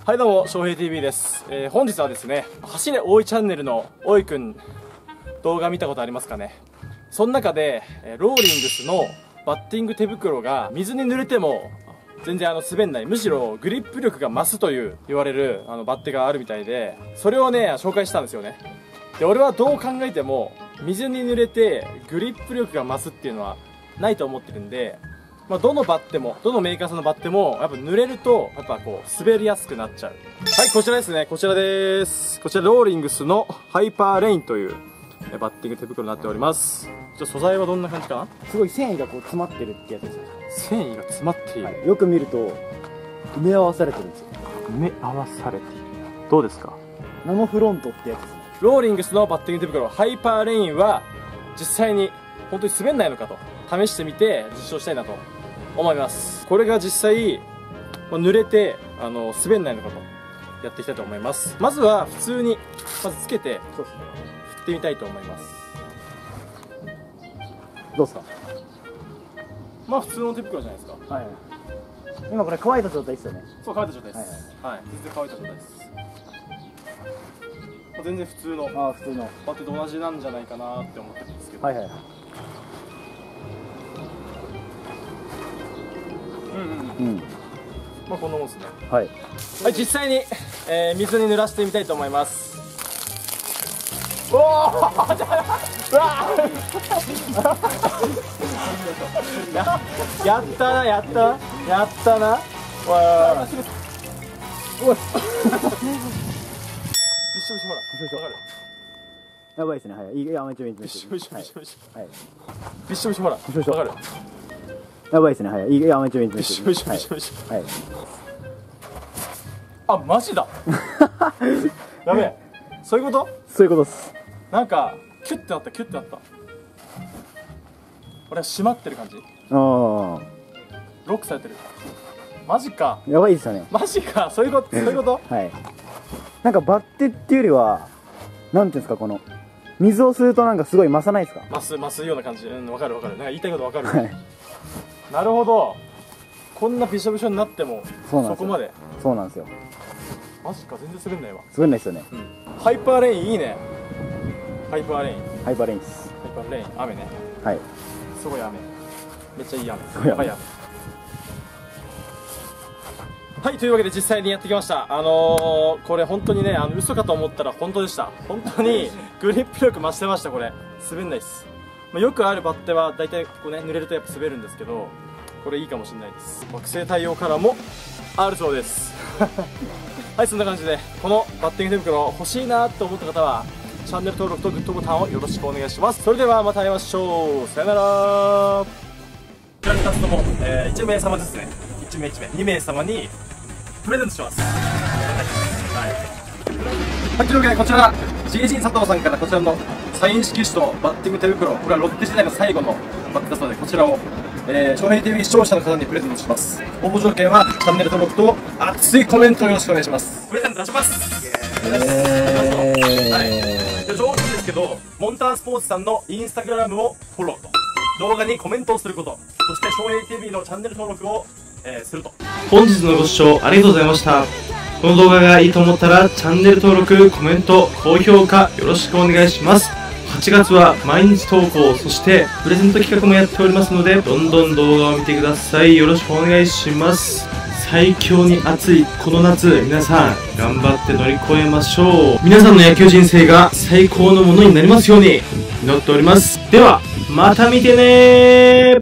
はいどうも、翔平 TV です。本日はですね、走れ大井チャンネルの大井くん動画見たことありますかね。その中で、ローリングスのバッティング手袋が水に濡れても全然滑んない、むしろグリップ力が増すという言われるバッテがあるみたいで、それをね紹介したんですよね。で俺はどう考えても水に濡れてグリップ力が増すっていうのはないと思ってるんで、どのバッテもどのメーカーさんのバッテもやっぱ濡れるとやっぱこう滑りやすくなっちゃう。はい、こちらですね。こちらです。こちらローリングスのハイパーレインというバッティング手袋になっております。じゃ素材はどんな感じかな。 すごい繊維がこう詰まってるってやつですよ。 繊維が詰まっている、 はい、よく見ると埋め合わされてるんですよ。 埋め合わされている。どうですか。 ナノフロントってやつですね。 ローリングスのバッティング手袋ハイパーレインは実際に本当に滑んないのかと試してみて実証したいなと思います。これが実際、濡れて滑んないのかとやっていきたいと思います。まずは普通にまずつけて振ってみたいと思います。 どうですか。 まあ普通の手袋じゃないですか。 はい、今これ乾いた状態ですよね。 そう、乾いた状態です。はい、全然乾いた状態です。全然普通のバッテと同じなんじゃないかなって思ってるんですけど。はいはい。まあこんなもんですね。はい、はい、実際に、水に濡らしてみたいと思います。おおうわやったなやったなやったな。わあびっしょびしょ、ほらわかる。 やばいですね。はい、いやめちゃめちゃびっしょびしょびっしょびしょ、はい、びっしょびしょ、ほらわかる。 やばいですね。はい、いやめちゃめちゃびっしょびしょびっしょびしょ、はい、あ、マジだやべえ、そういうこと。 そういうことです。 なんかキュッてなった、キュッてなった。俺は締まってる感じ。ああ、ロックされてる。マジか。 やばいですよね。 マジか。そういうこと、そういうこと。 はい、なんかバッテっていうよりはなんていうんですか、この水を吸うとなんかすごい増さないですか。増すような感じ。うん、わかるわかる。なんか言いたいことわかる。はい、なるほど。こんなびしょびしょになってもそこまで。 そうなんですよ。 マジか、全然滑んないわ。 滑んないですよね。 ハイパーレインいいね。ハイパーレイン。 ハイパーレインです。 ハイパーレイン、雨ね。はい。すごい雨。めっちゃいい雨。やばい雨。はい、というわけで実際にやってきました。これ本当にね、嘘かと思ったら本当でした。本当にグリップ力増してました。これ滑んないです。よくあるバッテは大体こうね、濡れるとやっぱ滑るんですけど、これいいかもしれないです。惑星対応カラーもあるそうですはい、そんな感じでこのバッティング手袋欲しいなと思った方はチャンネル登録とグッドボタンをよろしくお願いします。それではまた会いましょう。さよなら。こちら2つとも、1名様ですね。1名1名2名様にプレゼントします。はい、というわけでこちら GG 佐藤さんからこちらのサイン色紙とバッティング手袋、これはロッテ時代の最後のバッテですので、こちらを翔平 TV 視聴者の方にプレゼントします。応募条件はチャンネル登録と熱いコメントをよろしくお願いします。プレゼント出します。上手ですけど、モンタースポーツさんのインスタグラムをフォローと、動画にコメントをすること、そして翔平 TV のチャンネル登録を、すると。本日のご視聴ありがとうございました。この動画がいいと思ったらチャンネル登録、コメント、高評価よろしくお願いします。8月は毎日投稿、そしてプレゼント企画もやっておりますので、どんどん動画を見てください。よろしくお願いします。最強に暑いこの夏、皆さん頑張って乗り越えましょう。皆さんの野球人生が最高のものになりますように祈っております。ではまた見てねー。